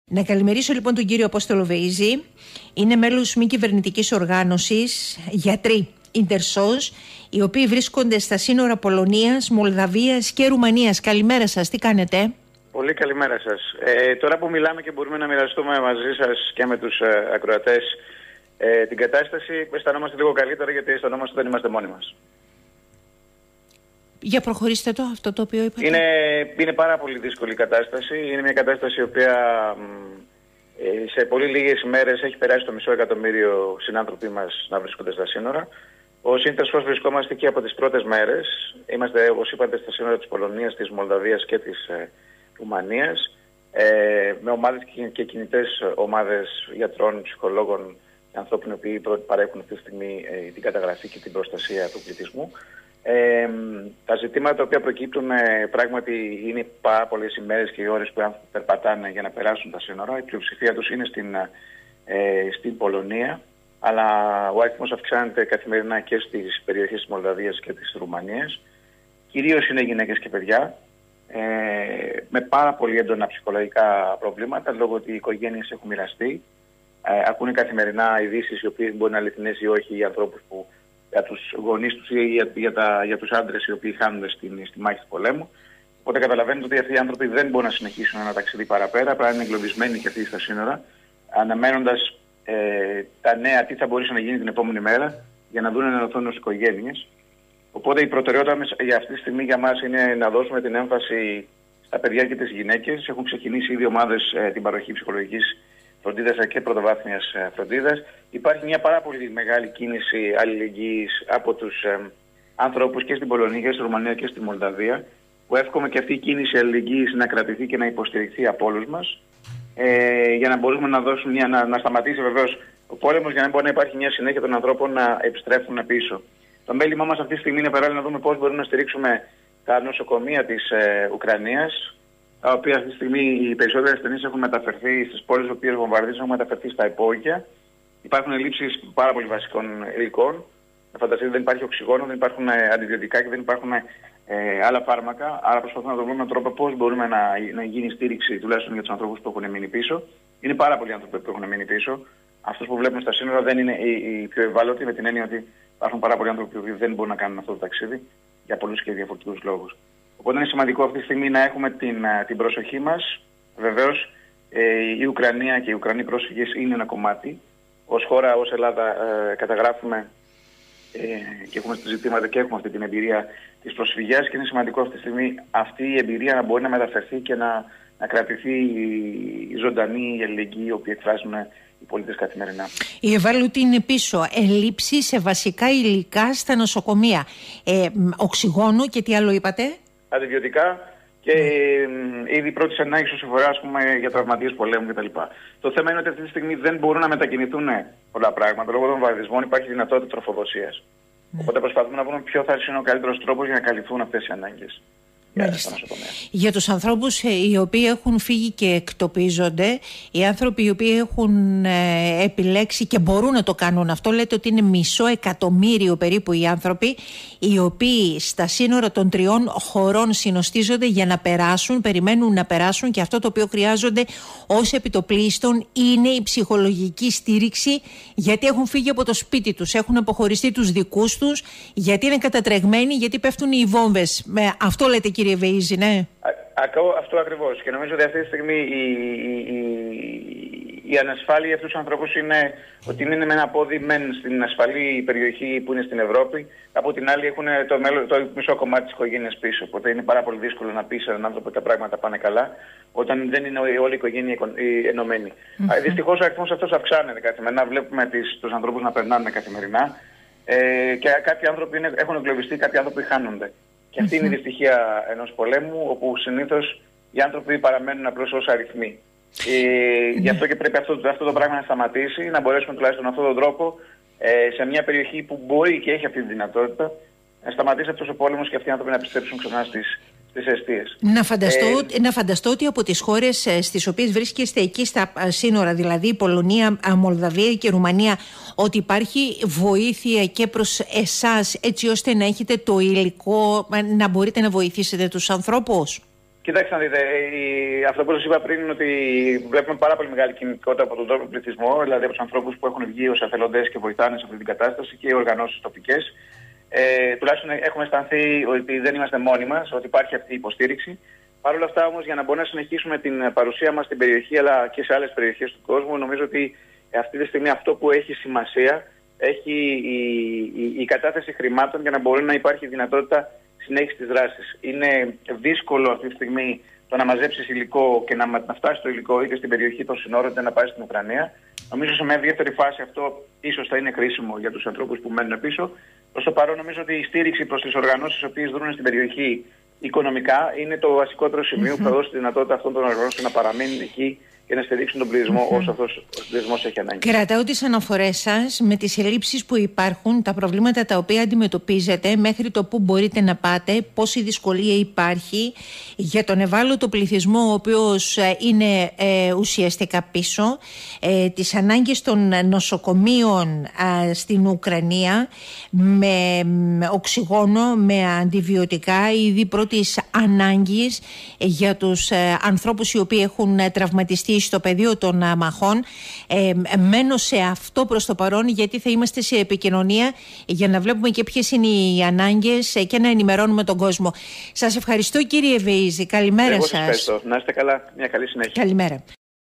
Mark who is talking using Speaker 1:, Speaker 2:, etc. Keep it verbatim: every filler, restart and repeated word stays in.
Speaker 1: Να καλημερίσω λοιπόν τον κύριο Απόστολο Βεΐζη. Είναι μέλος μη κυβερνητικής οργάνωσης γιατροί Ιντερσός, οι οποίοι βρίσκονται στα σύνορα Πολωνίας, Μολδαβίας και Ρουμανίας. Καλημέρα σας, τι κάνετε?
Speaker 2: Πολύ καλημέρα σας. Ε, τώρα που μιλάμε και μπορούμε να μοιραστούμε μαζί σας και με τους ε, ακροατές ε, την κατάσταση, αισθανόμαστε λίγο καλύτερα, γιατί αισθανόμαστε ότι δεν είμαστε μόνοι μας.
Speaker 1: Για προχωρήστε το, αυτό το οποίο είπατε.
Speaker 2: Είναι, είναι πάρα πολύ δύσκολη η κατάσταση. Είναι μια κατάσταση η οποία ε, σε πολύ λίγες ημέρες έχει περάσει το μισό εκατομμύριο συνάνθρωποι μας να βρίσκονται στα σύνορα. Ως Ιντερσός βρισκόμαστε και από τις πρώτες μέρες. Είμαστε, όπως είπατε, στα σύνορα της Πολωνίας, της Μολδαβίας και της ε, Ρουμανίας, ε, με ομάδες και, και κινητές ομάδες γιατρών, ψυχολόγων και ανθρώπων οι οποίοι παρέχουν αυτή τη στιγμή ε, την καταγραφή και την προστασία του πληθυσμού. Ε, τα ζητήματα τα οποία προκύπτουν ε, πράγματι είναι πάρα πολλές ημέρες και οι ώρες που περπατάνε για να περάσουν τα σύνορα. Η πλειοψηφία τους είναι στην, ε, στην Πολωνία, αλλά ο αριθμός αυξάνεται καθημερινά και στις περιοχές της Μολδαβίας και της Ρουμανίας. Κυρίως είναι γυναίκες και παιδιά, ε, με πάρα πολύ έντονα ψυχολογικά προβλήματα, λόγω ότι οι οικογένειες έχουν μοιραστεί. Ε, ακούνε καθημερινά ειδήσεις οι οποίες μπορεί να είναι αληθινές ή όχι, για ανθρώπους που, για τους γονείς τους ή για, για, τα, για τους άντρες οι οποίοι χάνονται στην, στη μάχη του πολέμου. Οπότε καταλαβαίνετε ότι αυτοί οι άνθρωποι δεν μπορούν να συνεχίσουν ένα ταξίδι παραπέρα, πρέπει να είναι εγκλωβισμένοι και αυτοί στα σύνορα, αναμένοντας ε, τα νέα τι θα μπορούσε να γίνει την επόμενη μέρα για να δουν να ενωθούν ως οικογένειες. Οπότε η προτεραιότητα για αυτή τη στιγμή για μας είναι να δώσουμε την έμφαση στα παιδιά και τις γυναίκες. Έχουν ξεκινήσει ήδη ομάδες ε, την παροχή ψυχολογικής φροντίδας και πρωτοβάθμιας ε, φροντίδας. Υπάρχει μια πάρα πολύ μεγάλη κίνηση αλληλεγγύης από τους ε, ανθρώπους και στην Πολωνία και στη Ρουμανία και στη Μολδαβία, που εύχομαι και αυτή η κίνηση αλληλεγγύης να κρατηθεί και να υποστηριχθεί από όλους μας, ε, για να μπορούμε να, δώσουμε μια, να, να σταματήσει βεβαίως ο πόλεμος, για να μπορεί να υπάρχει μια συνέχεια των ανθρώπων να επιστρέφουν πίσω. Το μέλημά μας αυτή τη στιγμή είναι παράλληλα να δούμε πώς μπορούμε να στηρίξουμε τα νοσοκομεία της ε, Ουκρανίας, τα οποία αυτή τη στιγμή οι περισσότερες ασθενείς έχουν μεταφερθεί στις πόλεις τις οποίες βομβαρδίζουν, έχουν μεταφερθεί στα υπόγεια. Υπάρχουν ελλείψεις πάρα πολύ βασικών υλικών. Φανταστείτε, δεν υπάρχει οξυγόνο, δεν υπάρχουν ε, αντιβιωτικά και δεν υπάρχουν ε, άλλα φάρμακα. Άρα προσπαθούμε να το βρούμε έναν τρόπο πώς μπορούμε να, να γίνει στήριξη τουλάχιστον για τους ανθρώπους που έχουν μείνει πίσω. Είναι πάρα πολλοί άνθρωποι που έχουν μείνει πίσω. Αυτούς που βλέπουμε στα σύνορα δεν είναι οι, οι πιο ευάλωτοι, με την έννοια ότι υπάρχουν πάρα πολλοί άνθρωποι που δεν μπορούν να κάνουν αυτό το ταξίδι για πολλούς και διαφορετικούς λόγους. Οπότε είναι σημαντικό αυτή τη στιγμή να έχουμε την, την προσοχή μας. Βεβαίως ε, η Ουκρανία και οι Ουκρανοί πρόσφυγες είναι ένα κομμάτι. Ως χώρα, ως Ελλάδα ε, καταγράφουμε ε, και έχουμε ζητήματα και έχουμε αυτή την εμπειρία της προσφυγιάς, και είναι σημαντικό αυτή τη στιγμή αυτή η εμπειρία να μπορεί να μεταφερθεί και να, να κρατηθεί η ζωντανή η αλληλεγγύη η οποία εκφράζουν οι πολίτες καθημερινά.
Speaker 1: Η ευάλωτη είναι πίσω. Ελλείψη σε βασικά υλικά στα νοσοκομεία. Ε, οξυγόνο και τι άλλο είπατε?
Speaker 2: Αντιβιωτικά και mm. ήδη πρώτης ανάγκης όσο αφορά, ας πούμε, για τραυματίες πολέμου κτλ. Το θέμα είναι ότι αυτή τη στιγμή δεν μπορούν να μετακινηθούν πολλά πράγματα. Λόγω των βομβαρδισμών υπάρχει δυνατότητα τροφοδοσίας. Mm. Οπότε προσπαθούμε να βρούμε ποιο θα είναι ο καλύτερος τρόπος για να καλυφθούν αυτές οι ανάγκες.
Speaker 1: Για τους ανθρώπους οι οποίοι έχουν φύγει και εκτοπίζονται, οι άνθρωποι οι οποίοι έχουν ε, επιλέξει και μπορούν να το κάνουν αυτό, λέτε ότι είναι μισό εκατομμύριο περίπου οι άνθρωποι οι οποίοι στα σύνορα των τριών χωρών συνοστίζονται για να περάσουν, περιμένουν να περάσουν, και αυτό το οποίο χρειάζονται ως επιτοπλίστων είναι η ψυχολογική στήριξη, γιατί έχουν φύγει από το σπίτι τους, έχουν αποχωριστεί τους δικούς τους, γιατί είναι κατατρεγμένοι, γιατί πέφτουν οι βόμβες. Με αυτό λέτε, κύριε Βεΐζη, ναι?
Speaker 2: Α, αυτό ακριβώς. Και νομίζω ότι αυτή τη στιγμή η, η, η, η ανασφάλεια για αυτούς τους ανθρώπους είναι ότι είναι με ένα πόδι μεν στην ασφαλή περιοχή που είναι στην Ευρώπη, από την άλλη έχουν το, μέλλον, το μισό κομμάτι της οικογένειας πίσω. Οπότε είναι πάρα πολύ δύσκολο να πει σε έναν άνθρωπο ότι τα πράγματα πάνε καλά, όταν δεν είναι όλη η οικογένεια ενωμένη. Mm-hmm. Δυστυχώς ο αριθμός αυτός αυξάνεται καθημερινά. Βλέπουμε τις, τους ανθρώπους να περνάνε καθημερινά ε, και κάποιοι άνθρωποι είναι, έχουν εγκλωβιστεί, κάποιοι άνθρωποι χάνονται. Και αυτή mm-hmm. είναι η δυστυχία ενός πολέμου, όπου συνήθως οι άνθρωποι παραμένουν απλώς ως αριθμοί. Ε, mm-hmm. Γι' αυτό και πρέπει αυτό, αυτό το πράγμα να σταματήσει, να μπορέσουμε τουλάχιστον αυτόν τον τρόπο ε, σε μια περιοχή που μπορεί και έχει αυτή τη δυνατότητα να σταματήσει αυτός ο πόλεμος και αυτοί οι άνθρωποι να επιστρέψουν ξανά στις, στις αιστείες.
Speaker 1: Να φανταστώ, ε, να φανταστώ ότι από τις χώρες στις οποίες βρίσκεστε εκεί στα σύνορα, δηλαδή Πολωνία, Μολδαβία και Ρουμανία, ότι υπάρχει βοήθεια και προς εσάς, έτσι ώστε να έχετε το υλικό να μπορείτε να βοηθήσετε τους ανθρώπους.
Speaker 2: Κοιτάξτε να δείτε, η, αυτό που σας είπα πριν είναι ότι βλέπουμε πάρα πολύ μεγάλη κινητικότητα από τον τρόπο πληθυσμό, δηλαδή από τους ανθρώπους που έχουν βγει ως εθελοντές και βοηθάνε σε αυτή την κατάσταση και οι οργανώσεις τοπικές. Ε, τουλάχιστον έχουμε αισθανθεί ότι δεν είμαστε μόνοι μας, ότι υπάρχει αυτή η υποστήριξη. Παρ' όλα αυτά όμως, για να μπορούμε να συνεχίσουμε την παρουσία μας στην περιοχή αλλά και σε άλλες περιοχές του κόσμου, νομίζω ότι αυτή τη στιγμή αυτό που έχει σημασία έχει η, η, η κατάθεση χρημάτων για να μπορεί να υπάρχει δυνατότητα συνέχιση της δράσης. Είναι δύσκολο αυτή τη στιγμή το να μαζέψεις υλικό και να, να φτάσει το υλικό είτε στην περιοχή των συνόρων είτε να πάει στην Ουκρανία. Νομίζω σε μια δεύτερη φάση αυτό ίσως θα είναι χρήσιμο για τους ανθρώπους που μένουν πίσω. Προς το παρόν νομίζω ότι η στήριξη προς τις οργανώσεις οι οποίες δρούν στην περιοχή οικονομικά είναι το βασικότερο σημείο mm-hmm. που θα δώσει τη δυνατότητα αυτών των οργανώσεων να παραμείνουν εκεί και να στηρίξουν τον πληθυσμό mm-hmm. όσο αυτός ο πληθυσμός έχει ανάγκη.
Speaker 1: Κρατάω τις αναφορές σας με τις ελλείψεις που υπάρχουν, τα προβλήματα τα οποία αντιμετωπίζετε, μέχρι το που μπορείτε να πάτε, πόση δυσκολία υπάρχει για τον ευάλωτο πληθυσμό, ο οποίος είναι ε, ουσιαστικά πίσω, ε, τις ανάγκες των νοσοκομείων ε, στην Ουκρανία με, με οξυγόνο, με αντιβιωτικά, είδη πρώτης ανάγκης για τους ε, ανθρώπους οι οποίοι έχουν τραυματιστεί στο πεδίο των α, μαχών. Ε, μένω σε αυτό προς το παρόν, γιατί θα είμαστε σε επικοινωνία για να βλέπουμε και ποιες είναι οι ανάγκες ε, και να ενημερώνουμε τον κόσμο. Σας ευχαριστώ κύριε Βεΐζη. Καλημέρα σας.
Speaker 2: Εγώ σας ευχαριστώ. Να είστε καλά. Μια καλή συνέχεια.
Speaker 1: Καλημέρα.